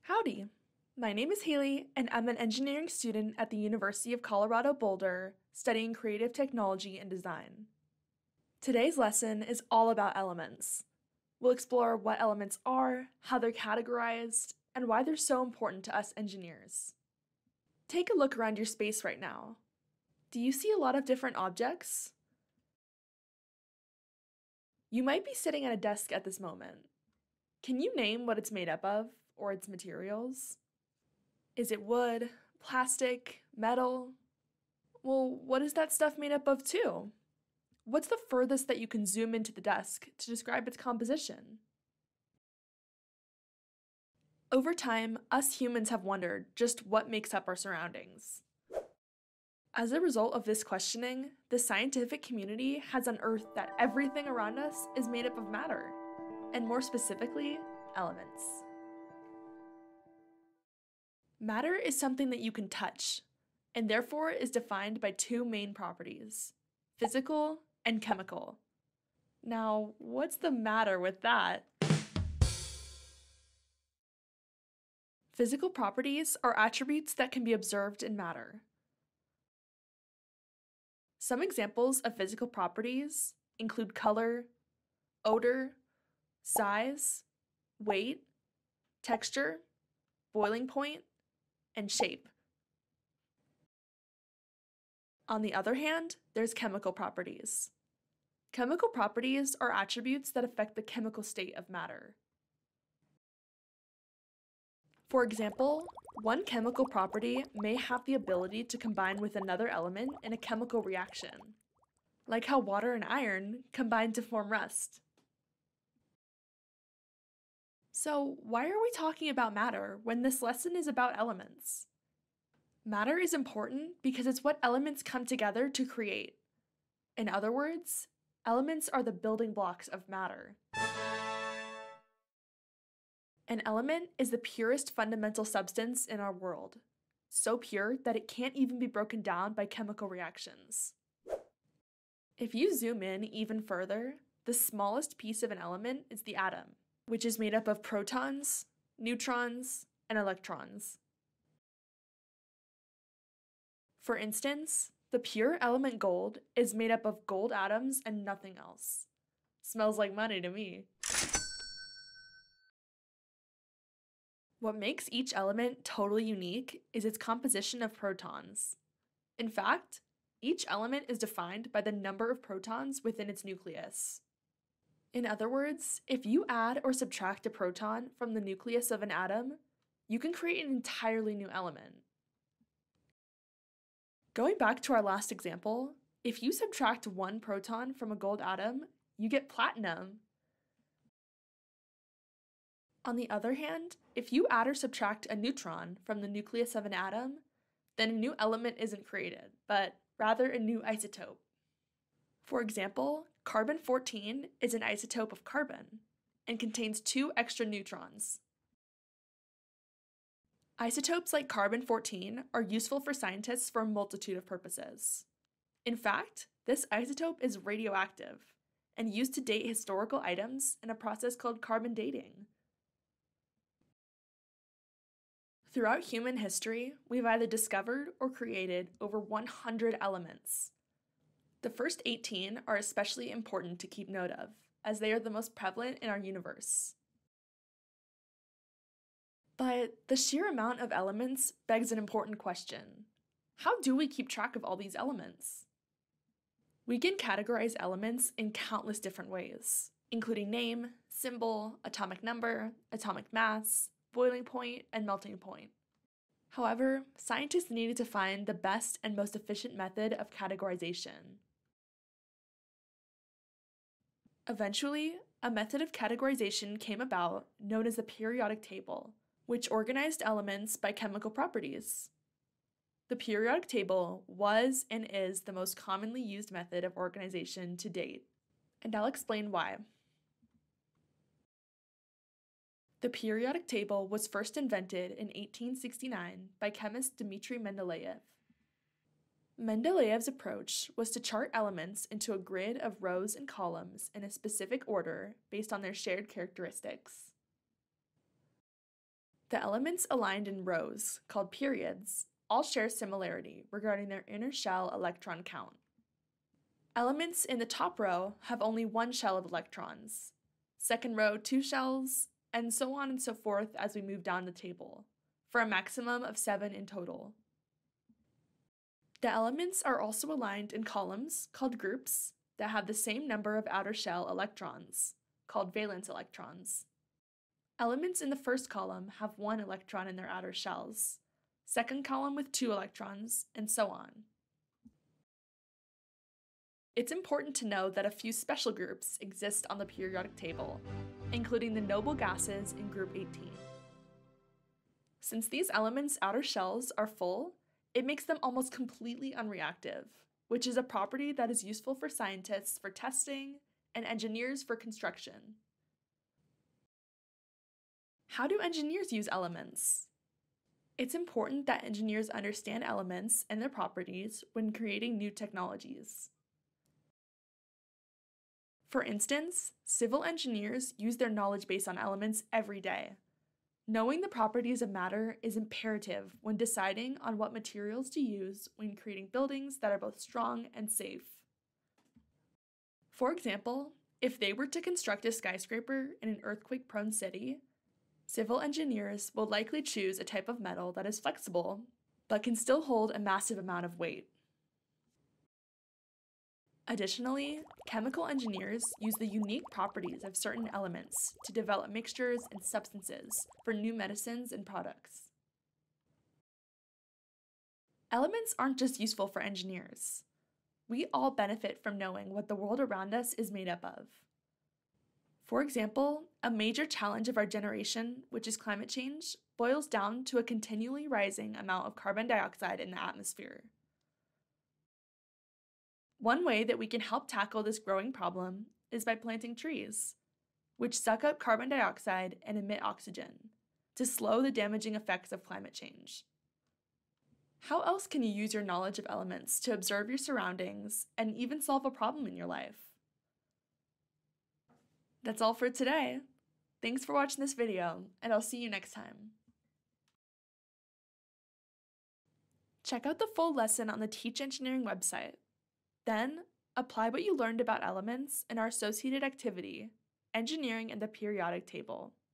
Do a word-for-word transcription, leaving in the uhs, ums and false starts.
Howdy! My name is Haley, and I'm an engineering student at the University of Colorado Boulder, studying creative technology and design. Today's lesson is all about elements. We'll explore what elements are, how they're categorized, and why they're so important to us engineers. Take a look around your space right now. Do you see a lot of different objects? You might be sitting at a desk at this moment. Can you name what it's made up of, or its materials? Is it wood, plastic, metal? Well, what is that stuff made up of too? What's the furthest that you can zoom into the desk to describe its composition? Over time, us humans have wondered just what makes up our surroundings. As a result of this questioning, the scientific community has unearthed that everything around us is made up of matter, and more specifically, elements. Matter is something that you can touch, and therefore is defined by two main properties, physical and chemical. Now, what's the matter with that? Physical properties are attributes that can be observed in matter. Some examples of physical properties include color, odor, size, weight, texture, boiling point, and shape. On the other hand, there's chemical properties. Chemical properties are attributes that affect the chemical state of matter. For example, one chemical property may have the ability to combine with another element in a chemical reaction, like how water and iron combine to form rust. So, why are we talking about matter when this lesson is about elements? Matter is important because it's what elements come together to create. In other words, elements are the building blocks of matter. An element is the purest fundamental substance in our world, so pure that it can't even be broken down by chemical reactions. If you zoom in even further, the smallest piece of an element is the atom, which is made up of protons, neutrons, and electrons. For instance, the pure element gold is made up of gold atoms and nothing else. Smells like money to me. What makes each element totally unique is its composition of protons. In fact, each element is defined by the number of protons within its nucleus. In other words, if you add or subtract a proton from the nucleus of an atom, you can create an entirely new element. Going back to our last example, if you subtract one proton from a gold atom, you get platinum. On the other hand, if you add or subtract a neutron from the nucleus of an atom, then a new element isn't created, but rather a new isotope. For example, carbon fourteen is an isotope of carbon and contains two extra neutrons. Isotopes like carbon fourteen are useful for scientists for a multitude of purposes. In fact, this isotope is radioactive and used to date historical items in a process called carbon dating. Throughout human history, we've either discovered or created over one hundred elements. The first eighteen are especially important to keep note of, as they are the most prevalent in our universe. But the sheer amount of elements begs an important question. How do we keep track of all these elements? We can categorize elements in countless different ways, including name, symbol, atomic number, atomic mass, boiling point, and melting point. However, scientists needed to find the best and most efficient method of categorization. Eventually, a method of categorization came about known as the periodic table, which organized elements by chemical properties. The periodic table was and is the most commonly used method of organization to date, and I'll explain why. The periodic table was first invented in eighteen sixty-nine by chemist Dmitry Mendeleev. Mendeleev's approach was to chart elements into a grid of rows and columns in a specific order based on their shared characteristics. The elements aligned in rows, called periods, all share similarity regarding their inner shell electron count. Elements in the top row have only one shell of electrons, second row two shells, and so on and so forth as we move down the table, for a maximum of seven in total. The elements are also aligned in columns, called groups, that have the same number of outer shell electrons, called valence electrons. Elements in the first column have one electron in their outer shells, second column with two electrons, and so on. It's important to know that a few special groups exist on the periodic table, including the noble gases in group eighteen. Since these elements' outer shells are full, it makes them almost completely unreactive, which is a property that is useful for scientists for testing and engineers for construction. How do engineers use elements? It's important that engineers understand elements and their properties when creating new technologies. For instance, civil engineers use their knowledge base on elements every day. Knowing the properties of matter is imperative when deciding on what materials to use when creating buildings that are both strong and safe. For example, if they were to construct a skyscraper in an earthquake-prone city, civil engineers will likely choose a type of metal that is flexible, but can still hold a massive amount of weight. Additionally, chemical engineers use the unique properties of certain elements to develop mixtures and substances for new medicines and products. Elements aren't just useful for engineers. We all benefit from knowing what the world around us is made up of. For example, a major challenge of our generation, which is climate change, boils down to a continually rising amount of carbon dioxide in the atmosphere. One way that we can help tackle this growing problem is by planting trees, which suck up carbon dioxide and emit oxygen, to slow the damaging effects of climate change. How else can you use your knowledge of elements to observe your surroundings and even solve a problem in your life? That's all for today. Thanks for watching this video, and I'll see you next time. Check out the full lesson on the Teach Engineering website. Then, apply what you learned about elements in our associated activity, Engineering and the Periodic Table.